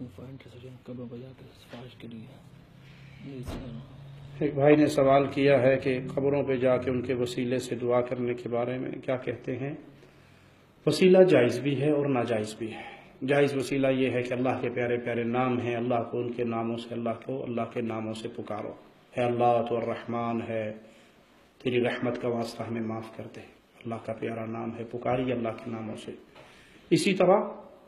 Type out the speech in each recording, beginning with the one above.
ایک بھائی نے سوال کیا ہے کہ قبروں پہ جا کے ان کے وسیلے سے دعا کرنے کے بارے میں کیا کہتے ہیں؟ وسیلہ جائز بھی ہے اور ناجائز بھی ہے۔ جائز وسیلہ یہ ہے کہ اللہ کے پیارے پیارے نام ہیں، اللہ کو ان کے ناموں سے اللہ کے ناموں سے پکارو، اے اللہ تو الرحمن ہے، تیری رحمت کا واسطہ ہمیں معاف کر دے، اللہ کا پیارا نام ہے، پکاری اللہ کے ناموں سے۔ اسی طرح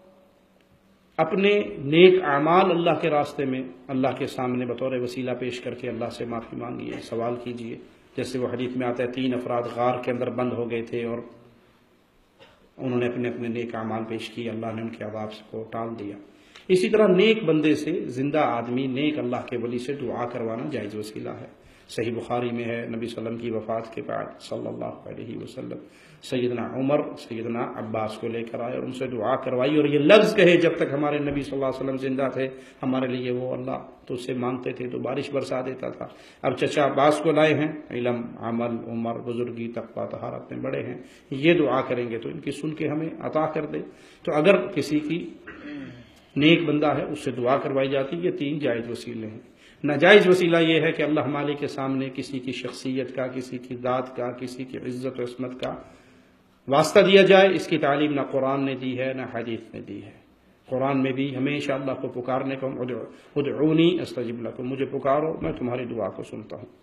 اپنے نیک اعمال اللہ کے راستے میں اللہ کے سامنے بطور وسیلہ پیش کر کے اللہ سے معافی مانگیے، سوال کیجیے، جیسے وہ حدیث میں آتا ہے 3 افراد غار کے اندر بند ہو گئے تھے اور انہوں نے اپنے اپنے نیک اعمال پیش کیے، اللہ نے ان کے عذاب کو ٹال دیا۔ اسی طرح نیک بندے سے، زندہ آدمی نیک اللہ کے ولی سے دعا کروانا جائز وسیلہ ہے۔ صحیح بخاری میں ہے، نبی صلی اللہ علیہ وسلم کی وفات کے بعد صلی اللہ علیہ وسلم سیدنا عمر سیدنا عباس کو لے کر آئے اور ان سے دعا کروائی، اور یہ لفظ کہے جب تک ہمارے نبی صلی اللہ علیہ وسلم زندہ تھے ہمارے لیے وہ اللہ تو اس سے مانگتے تھے تو بارش برسا دیتا تھا۔ اب چچا عباس کو لائے ہیں، علم، عمل، عمر، بزرگی، تقویٰ، طہارت میں بڑے ہیں، یہ دعا کریں گے تو ان کی سن کے ہمیں عطا کر دے۔ تو اگر کسی کی نیک بندہ ہے اس سے دعا کروائی جاتی، یہ 3 جائز وسیلے ہیں۔ ناجائز وسیلہ یہ ہے کہ اللہ مالک کے سامنے کسی کی شخصیت کا، کسی کی ذات کا، کسی کی عزت و عصمت کا واسطہ دیا جائے۔ اس کی تعلیم نہ قرآن نے دی ہے نہ حدیث نے دی ہے۔ قرآن میں بھی ہمیشہ اللہ کو پکارنے کو، ادعونی استجب لکم، مجھے پکارو میں تمہاری دعا کو سنتا ہوں،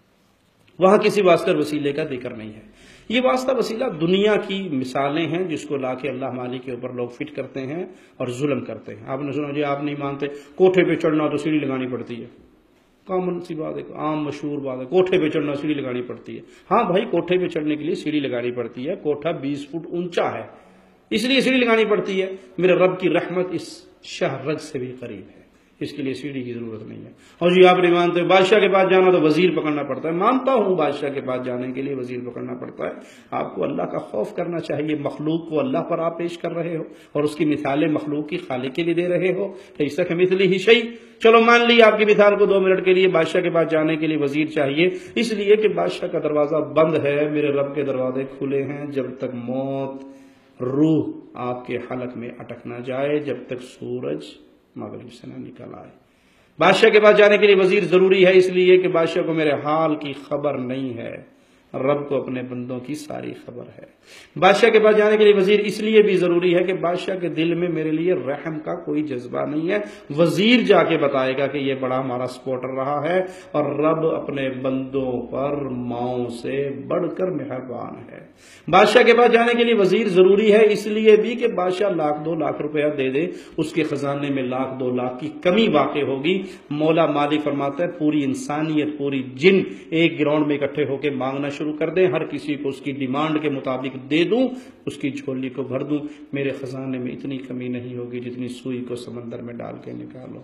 وہاں کسی واسطہ وسیلے کا ذکر نہیں ہے۔ یہ واسطہ وسیلہ دنیا کی مثالیں ہیں جس کو لا کے اللہ مالک کے اوپر لوگ فٹ کرتے ہیں اور ظلم کرتے ہیں۔ آپ نے سنا جی آپ نہیں مانتے، کوٹھے پہ چڑھنا تو سیڑھی لگانی پڑتی ہے، کامن سی بات ہے، عام مشہور بات ہے، کوٹھے پہ چڑھنا سیڑھی لگانی پڑتی ہے۔ ہاں بھائی، کوٹھے پہ چڑھنے کے لیے سیڑھی لگانی پڑتی ہے، کوٹھا 20 فٹ اونچا ہے اس لیے سیڑھی لگانی پڑتی ہے۔ میرے رب کی رحمت اس شاہ رگ سے بھی قریب ہے، اس کے لیے سیڑھی کی ضرورت نہیں ہے۔ اور جی آپ نہیں مانتے بادشاہ کے پاس جانا تو وزیر پکڑنا پڑتا ہے، مانتا ہوں بادشاہ کے پاس جانے کے لیے وزیر پکڑنا پڑتا ہے۔ آپ کو اللہ کا خوف کرنا چاہیے، مخلوق کو اللہ پر آپ پیش کر رہے ہو اور اس کی مثالیں مخلوق کی خالق کے لیے دے رہے ہو، ایسا کمثلہ شیء۔ چلو مان لی آپ کی مثال کو 2 منٹ کے لیے بادشاہ کے پاس جانے کے لیے وزیر چاہیے، اس لیے کہ بادشاہ کا دروازہ بند ہے، میرے رب کے دروازے کھلے ہیں، جب تک موت روح آپ کے حلق میں اٹک نہ جائے، جب تک سورج مغرب سے نہ نکل آئے۔ بادشاہ کے پاس جانے کے لیے وزیر ضروری ہے، اس لیے کہ بادشاہ کو میرے حال کی خبر نہیں ہے، رب کو اپنے بندوں کی ساری خبر ہے۔ بادشاہ کے پاس جانے کے لیے وزیر اس لیے بھی ضروری ہے کہ بادشاہ کے دل میں میرے لیے رحم کا کوئی جذبہ نہیں ہے، وزیر جا کے بتائے گا کہ یہ بڑا ہمارا سپورٹر رہا ہے، اور رب اپنے بندوں پر ماؤں سے بڑھ کر مہربان ہے۔ بادشاہ کے پاس جانے کے لیے وزیر ضروری ہے اس لیے بھی کہ بادشاہ 1,00,000 2,00,000 روپیہ دے دے، اس کے خزانے میں 1,00,000 2,00,000 کی کمی واقع ہوگی۔ مولا مالک فرماتا ہے پوری انسانیت، پوری جن ایک گراؤنڈ میں اکٹھے ہو کے مانگنا شروع کر دیں، ہر کسی کو اس کی ڈیمانڈ کے مطابق دے دوں، اس کی جھولی کو بھر دوں، میرے خزانے میں اتنی کمی نہیں ہوگی جتنی سوئی کو سمندر میں ڈال کے نکالو۔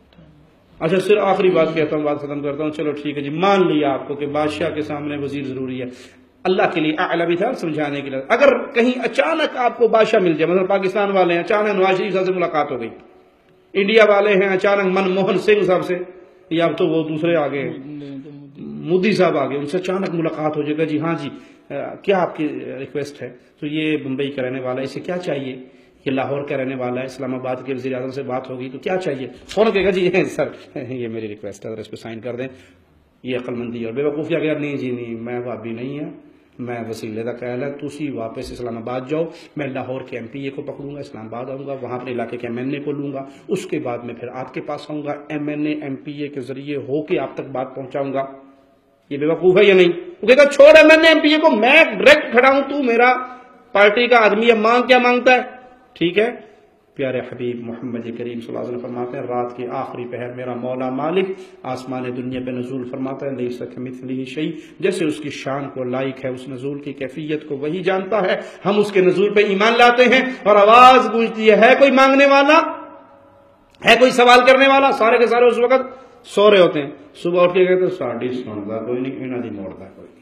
اچھا صرف آخری بات کہتا ہوں، بات ختم کرتا ہوں، چلو ٹھیک ہے جی، مان لیا آپ کو کہ بادشاہ کے سامنے وزیر ضروری ہے، اللہ کے لیے اعلیٰ بھی تھا سمجھانے کے لیے۔ اگر کہیں اچانک آپ کو بادشاہ مل جائے، مثلا پاکستان والے ہیں، اچانک نواز شریف صاحب سے ملاقات ہو گئی، انڈیا والے ہیں اچانک منموہن سنگھ صاحب سے، یا اب تو وہ دوسرے آگے مودی صاحب آگے، ان سے اچانک ملاقات ہو جائے گا، جی ہاں جی کیا آپ کی ریکویسٹ ہے؟ تو یہ بمبئی کا رہنے والا ہے، اسے کیا چاہیے؟ یہ لاہور کا رہنے والا ہے، اسلام آباد کے وزیر اعظم سے بات ہوگی تو کیا چاہیے؟ فوراً کہے گا جی سر یہ میری ریکویسٹ ہے، اس پہ سائن کر دیں۔ یہ عقل مندی اور بے وقوفی اگر نہیں جی نہیں، میں وابی نہیں ہے، میں وسیلے کا قائل ہے، تسی واپس اسلام آباد جاؤ، میں لاہور کے MP کو پکڑوں گا، اسلام آباد آؤں گا، وہاں اپنے علاقے کے MNA کو لوں گا، اس کے بعد میں پھر آپ کے پاس آؤں گا، MNA MPA کے ذریعے ہو کے آپ تک بات پہنچاؤں گا۔ یہ بے وقوف ہے یا نہیں؟ وہ کہے گا چھوڑ MNA MPA کو، میں ڈائریکٹ کھڑا ہوں، تو میرا پارٹی کا آدمی ہے، مانگ کیا مانگتا ہے؟ ٹھیک ہے، پیارے حبیب محمد کریم صلی اللہ علیہ وسلم فرماتے ہیں رات کے آخری پہر میرا مولا مالک آسمان دنیا پہ نزول فرماتا ہے، لیس کمثلہ شیء، جیسے اس کی شان کو لائق ہے، اس نزول کی کیفیت کو وہی جانتا ہے۔ ہم اس کے نزول پہ ایمان لاتے ہیں اور آواز گونجتی ہے کوئی مانگنے والا ہے، کوئی سوال کرنے والا؟ سارے کے سارے اس وقت سو رہے ہوتے ہیں، صبح اٹھ کے کہتے ہیں ساڑی سنتا کوئی نہیں، انہاں دی موڑتا کوئی۔